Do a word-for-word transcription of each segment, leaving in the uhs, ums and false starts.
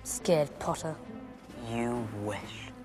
Scared, Potter. You wish.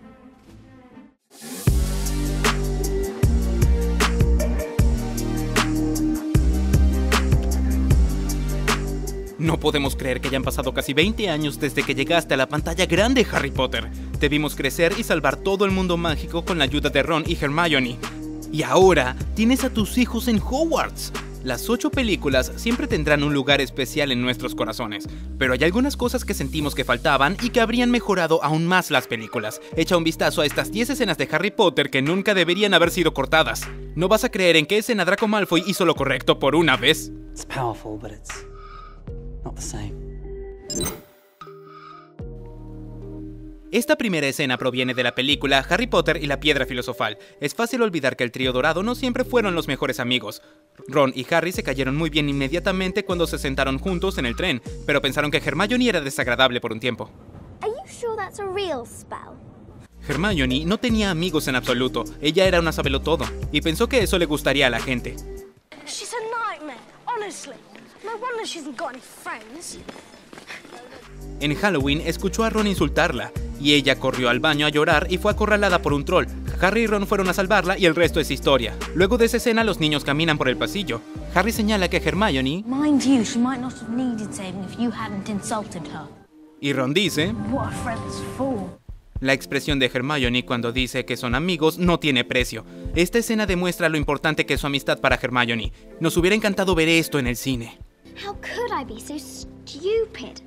No podemos creer que hayan pasado casi veinte años desde que llegaste a la pantalla grande, Harry Potter. Te vimos crecer y salvar todo el mundo mágico con la ayuda de Ron y Hermione. Y ahora tienes a tus hijos en Hogwarts. Las ocho películas siempre tendrán un lugar especial en nuestros corazones, pero hay algunas cosas que sentimos que faltaban y que habrían mejorado aún más las películas. Echa un vistazo a estas diez escenas de Harry Potter que nunca deberían haber sido cortadas. No vas a creer en qué escena Draco Malfoy hizo lo correcto por una vez. It's powerful, but it's not the same. Esta primera escena proviene de la película Harry Potter y la Piedra Filosofal. Es fácil olvidar que el trío dorado no siempre fueron los mejores amigos. Ron y Harry se cayeron muy bien inmediatamente cuando se sentaron juntos en el tren, pero pensaron que Hermione era desagradable por un tiempo. Are you sure that's a real spell? Hermione no tenía amigos en absoluto, ella era una sabelotodo, y pensó que eso le gustaría a la gente. She's a nightmare, honestly. No wonder she hasn't got any friends. En Halloween escuchó a Ron insultarla, y ella corrió al baño a llorar y fue acorralada por un troll. Harry y Ron fueron a salvarla y el resto es historia. Luego de esa escena los niños caminan por el pasillo. Harry señala que Hermione... Mind you, she might not have needed saving if you hadn't insulted her. Y Ron dice... What a friend's fool. La expresión de Hermione cuando dice que son amigos no tiene precio. Esta escena demuestra lo importante que es su amistad para Hermione. Nos hubiera encantado ver esto en el cine. How could I be so stupid?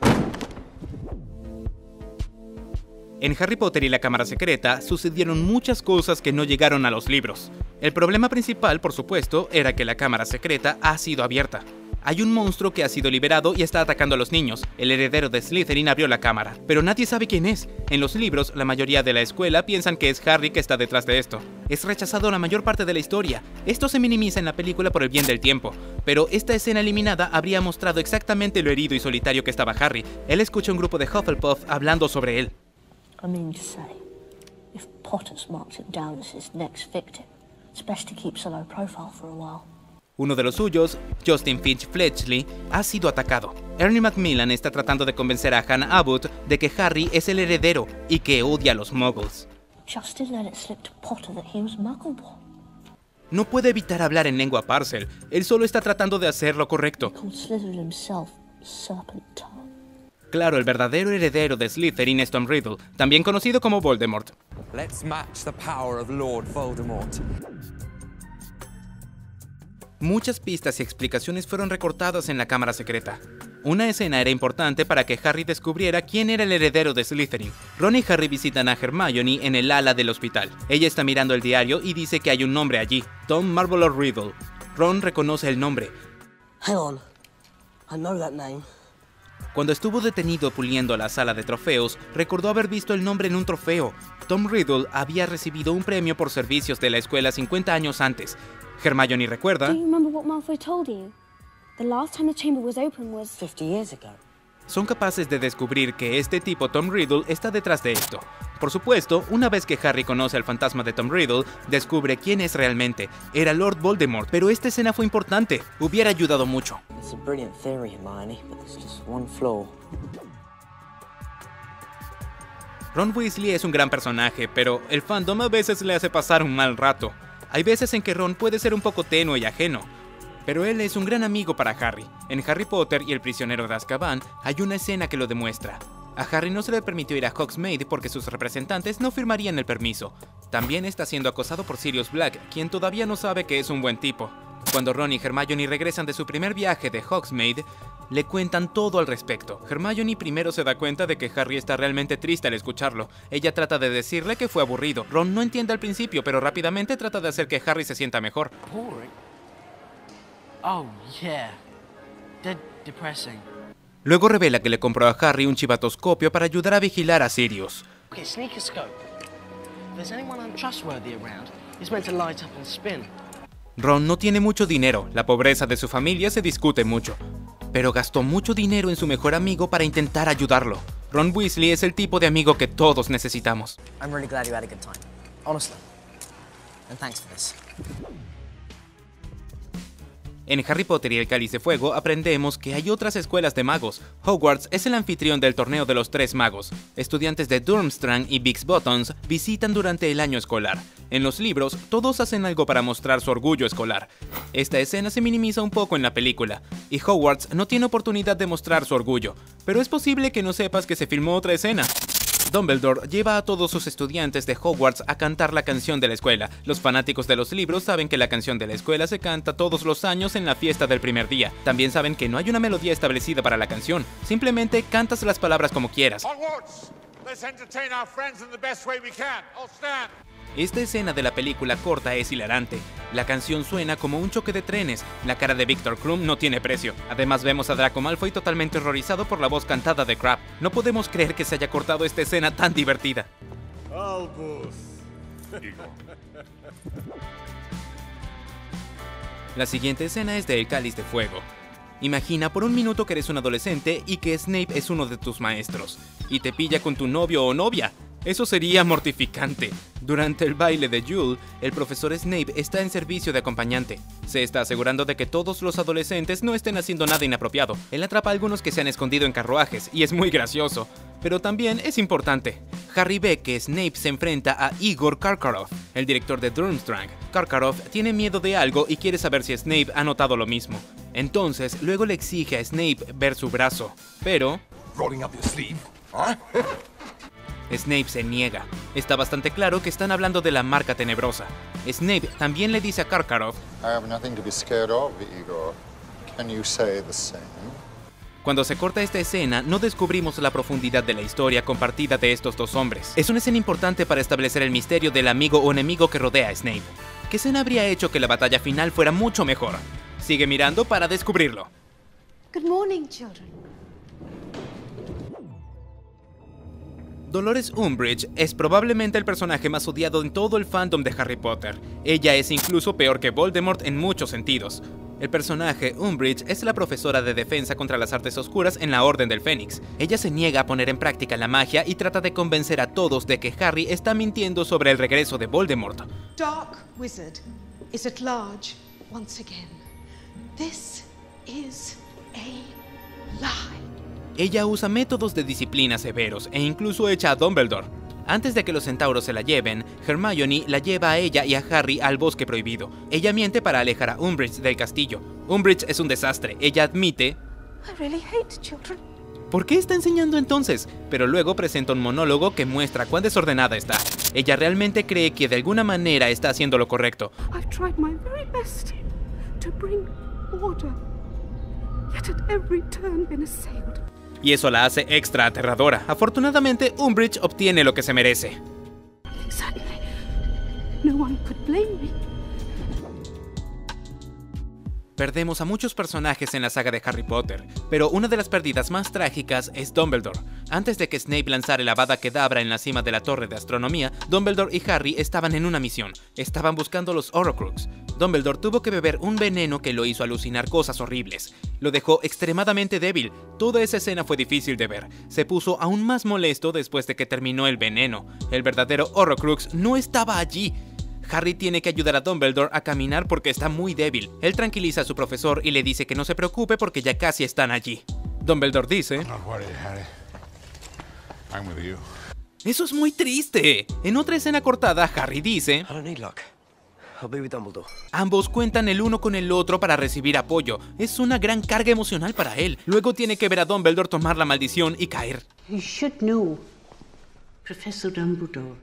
En Harry Potter y la Cámara Secreta sucedieron muchas cosas que no llegaron a los libros. El problema principal, por supuesto, era que la Cámara Secreta ha sido abierta. Hay un monstruo que ha sido liberado y está atacando a los niños. El heredero de Slytherin abrió la cámara, pero nadie sabe quién es. En los libros, la mayoría de la escuela piensan que es Harry que está detrás de esto. Es rechazado la mayor parte de la historia. Esto se minimiza en la película por el bien del tiempo, pero esta escena eliminada habría mostrado exactamente lo herido y solitario que estaba Harry. Él escucha a un grupo de Hufflepuff hablando sobre él. I mean to say, if Potter's marked him down as his next victim, it's best to keep a low profile for a while. Uno de los suyos, Justin Finch Fletchley, ha sido atacado. Ernie Macmillan está tratando de convencer a Hannah Abbott de que Harry es el heredero y que odia a los muggles. Justin let it slip to Potter that he was Muggleborn. No puede evitar hablar en lengua Parcel. Él solo está tratando de hacer lo correcto. He called Slytherin himself Serpent Tongue. Claro, el verdadero heredero de Slytherin es Tom Riddle, también conocido como Voldemort. Let's match the power of Lord Voldemort. Muchas pistas y explicaciones fueron recortadas en la Cámara Secreta. Una escena era importante para que Harry descubriera quién era el heredero de Slytherin. Ron y Harry visitan a Hermione en el ala del hospital. Ella está mirando el diario y dice que hay un nombre allí, Tom Marvolo Riddle. Ron reconoce el nombre. Hang on. I know that name. Cuando estuvo detenido puliendo la sala de trofeos, recordó haber visto el nombre en un trofeo. Tom Riddle había recibido un premio por servicios de la escuela cincuenta años antes. Hermione recuerda... Do you remember what Malfoy told you? The last time the chamber was open was... fifty years ago. Son capaces de descubrir que este tipo Tom Riddle está detrás de esto. Por supuesto, una vez que Harry conoce al fantasma de Tom Riddle, descubre quién es realmente. Era Lord Voldemort, pero esta escena fue importante. Hubiera ayudado mucho. It's a brilliant theory, Hermione, but there's just one flaw. Ron Weasley es un gran personaje, pero el fandom a veces le hace pasar un mal rato. Hay veces en que Ron puede ser un poco tenue y ajeno, pero él es un gran amigo para Harry. En Harry Potter y el prisionero de Azkaban hay una escena que lo demuestra. A Harry no se le permitió ir a Hogsmeade porque sus representantes no firmarían el permiso. También está siendo acosado por Sirius Black, quien todavía no sabe que es un buen tipo. Cuando Ron y Hermione regresan de su primer viaje de Hogsmeade, le cuentan todo al respecto. Hermione primero se da cuenta de que Harry está realmente triste al escucharlo. Ella trata de decirle que fue aburrido. Ron no entiende al principio, pero rápidamente trata de hacer que Harry se sienta mejor. Boring? Oh, yeah. Dead depressing. Luego revela que le compró a Harry un chivatoscopio para ayudar a vigilar a Sirius. Okay, sneak a scope. If there's anyone untrustworthy around, it's meant to light up and spin. Ron no tiene mucho dinero, la pobreza de su familia se discute mucho, pero gastó mucho dinero en su mejor amigo para intentar ayudarlo. Ron Weasley es el tipo de amigo que todos necesitamos. I'm really glad you had a good time. Honestly. And thanks for this. En Harry Potter y el Cáliz de Fuego aprendemos que hay otras escuelas de magos. Hogwarts es el anfitrión del torneo de los tres magos. Estudiantes de Durmstrang y Big Bottoms visitan durante el año escolar. En los libros, todos hacen algo para mostrar su orgullo escolar. Esta escena se minimiza un poco en la película, y Hogwarts no tiene oportunidad de mostrar su orgullo, pero es posible que no sepas que se filmó otra escena. Dumbledore lleva a todos sus estudiantes de Hogwarts a cantar la canción de la escuela. Los fanáticos de los libros saben que la canción de la escuela se canta todos los años en la fiesta del primer día. También saben que no hay una melodía establecida para la canción, simplemente cantas las palabras como quieras. Hogwarts, let's entertain our friends in the best way we can. All stand. Esta escena de la película corta es hilarante. La canción suena como un choque de trenes. La cara de Victor Krum no tiene precio. Además vemos a Draco Malfoy totalmente horrorizado por la voz cantada de Crabbe. No podemos creer que se haya cortado esta escena tan divertida. Albus. La siguiente escena es de El Cáliz de Fuego. Imagina por un minuto que eres un adolescente y que Snape es uno de tus maestros, y te pilla con tu novio o novia. Eso sería mortificante. Durante el baile de Yule, el profesor Snape está en servicio de acompañante. Se está asegurando de que todos los adolescentes no estén haciendo nada inapropiado. Él atrapa a algunos que se han escondido en carruajes, y es muy gracioso. Pero también es importante. Harry ve que Snape se enfrenta a Igor Karkaroff, el director de Durmstrang. Karkaroff tiene miedo de algo y quiere saber si Snape ha notado lo mismo. Entonces, luego le exige a Snape ver su brazo, pero... Rolling up your sleeve, huh? Snape se niega. Está bastante claro que están hablando de la marca tenebrosa. Snape también le dice a Karkaroff: I have nothing to be scared of, Igor. Can you say the same? Cuando se corta esta escena, no descubrimos la profundidad de la historia compartida de estos dos hombres. Es una escena importante para establecer el misterio del amigo o enemigo que rodea a Snape. ¿Qué escena habría hecho que la batalla final fuera mucho mejor? Sigue mirando para descubrirlo. Good morning, children. Dolores Umbridge es probablemente el personaje más odiado en todo el fandom de Harry Potter. Ella es incluso peor que Voldemort en muchos sentidos. El personaje Umbridge es la profesora de defensa contra las artes oscuras en la Orden del Fénix. Ella se niega a poner en práctica la magia y trata de convencer a todos de que Harry está mintiendo sobre el regreso de Voldemort. Dark Wizard is at large once again. This is a lie. Ella usa métodos de disciplina severos e incluso echa a Dumbledore. Antes de que los centauros se la lleven, Hermione la lleva a ella y a Harry al bosque prohibido. Ella miente para alejar a Umbridge del castillo. Umbridge es un desastre. Ella admite... I really hate children. ¿Por qué está enseñando entonces? Pero luego presenta un monólogo que muestra cuán desordenada está. Ella realmente cree que de alguna manera está haciendo lo correcto. I've tried my very best to bring order, yet at every turn been assailed. Y eso la hace extra aterradora. Afortunadamente, Umbridge obtiene lo que se merece. Certainly, no one could blame me. Perdemos a muchos personajes en la saga de Harry Potter, pero una de las pérdidas más trágicas es Dumbledore. Antes de que Snape lanzara el Avada Kedavra en la cima de la torre de astronomía, Dumbledore y Harry estaban en una misión. Estaban buscando los Horcrux. Dumbledore tuvo que beber un veneno que lo hizo alucinar cosas horribles. Lo dejó extremadamente débil. Toda esa escena fue difícil de ver. Se puso aún más molesto después de que terminó el veneno. El verdadero Horcrux no estaba allí. Harry tiene que ayudar a Dumbledore a caminar porque está muy débil. Él tranquiliza a su profesor y le dice que no se preocupe porque ya casi están allí. Dumbledore dice: Not worried, Harry. I'm with you. ¡Eso es muy triste! En otra escena cortada, Harry dice: I don't need luck. I'll be with Dumbledore. Ambos cuentan el uno con el otro para recibir apoyo. Es una gran carga emocional para él. Luego tiene que ver a Dumbledore tomar la maldición y caer. You should know, Professor Dumbledore.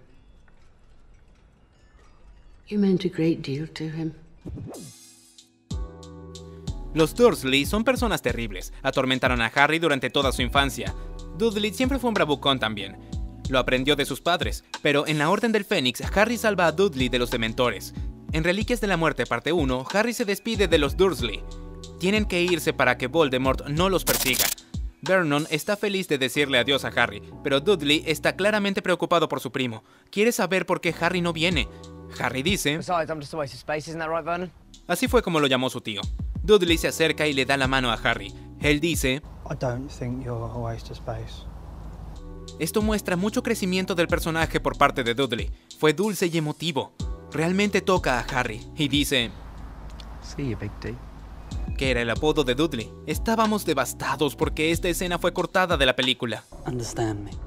You meant a great deal to him. Los Dursley son personas terribles. Atormentaron a Harry durante toda su infancia. Dudley siempre fue un bravucón también. Lo aprendió de sus padres, pero en la Orden del Fénix, Harry salva a Dudley de los Dementores. En Reliquias de la Muerte parte uno, Harry se despide de los Dursley. Tienen que irse para que Voldemort no los persiga. Vernon está feliz de decirle adiós a Harry, pero Dudley está claramente preocupado por su primo. Quiere saber por qué Harry no viene. Harry dice... Besides, I'm just a waste of space, isn't that right, Vernon? Así fue como lo llamó su tío. Dudley se acerca y le da la mano a Harry. Él dice... I don't think you're a waste of space. Esto muestra mucho crecimiento del personaje por parte de Dudley. Fue dulce y emotivo. Realmente toca a Harry y dice... See you, Big D. que era el apodo de Dudley. Estábamos devastados porque esta escena fue cortada de la película. Understand me.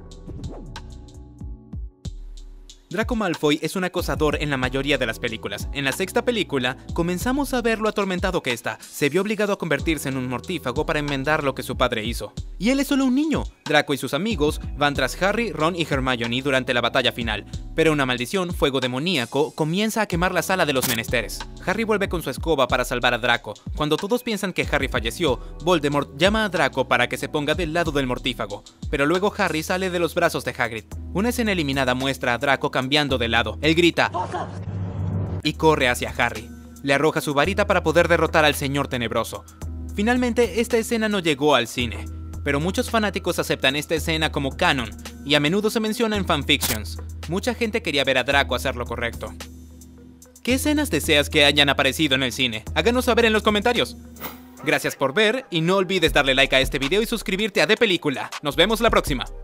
Draco Malfoy es un acosador en la mayoría de las películas. En la sexta película, comenzamos a ver lo atormentado que está. Se vio obligado a convertirse en un mortífago para enmendar lo que su padre hizo. Y él es solo un niño. Draco y sus amigos van tras Harry, Ron y Hermione durante la batalla final. Pero una maldición, fuego demoníaco, comienza a quemar la sala de los menesteres. Harry vuelve con su escoba para salvar a Draco. Cuando todos piensan que Harry falleció, Voldemort llama a Draco para que se ponga del lado del mortífago. Pero luego Harry sale de los brazos de Hagrid. Una escena eliminada muestra a Draco cambiando de lado. Él grita y corre hacia Harry. Le arroja su varita para poder derrotar al Señor Tenebroso. Finalmente, esta escena no llegó al cine, pero muchos fanáticos aceptan esta escena como canon y a menudo se menciona en fanfictions. Mucha gente quería ver a Draco hacer lo correcto. ¿Qué escenas deseas que hayan aparecido en el cine? Háganos saber en los comentarios. Gracias por ver y no olvides darle like a este video y suscribirte a De Película. Nos vemos la próxima.